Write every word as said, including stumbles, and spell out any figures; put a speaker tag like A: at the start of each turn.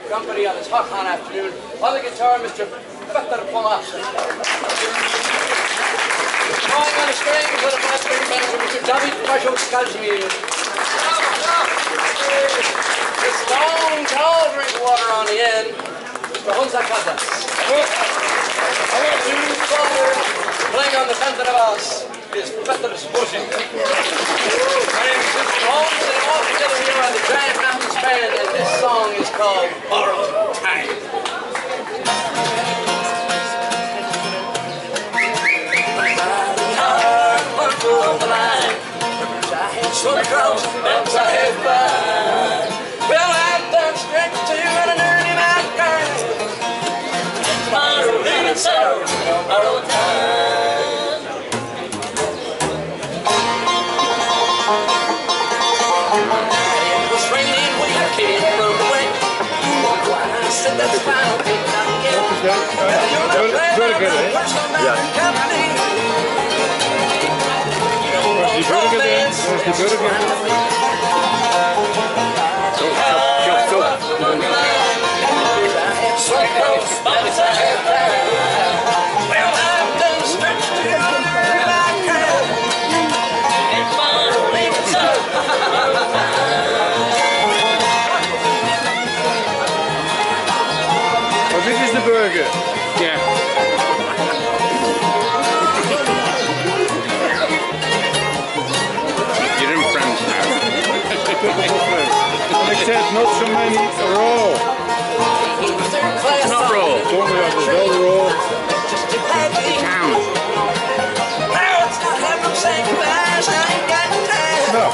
A: company on this hot, hot afternoon. On the guitar, Mister Peter Pomas. Drawing on the strings with a bass string manager, Mister David Pajot-Kazimir. This long, tall drink water on the end, Mister Honza Kazas. Playing on the contrabass is Peter Busking. My name is Mister Holmes, and I'm all together here on the Giant Mountains Band, and this song is called Borrowed Time. So across the mountains I have climbed. Well, I've done stretch to an early mountain grind. Borrowed and sorrow, borrowed time. It was raining when I came from the way. I said that's fine, I'll take it out again. Well, you're not glad I'm the person that can company.
B: Die Burger denn? Wo ist die Burger? So, stopp, stopp, stopp. Oh, this is the burger. Yeah. Ik zeg not so many raw. Not raw. Don't we have the well raw? Count. No.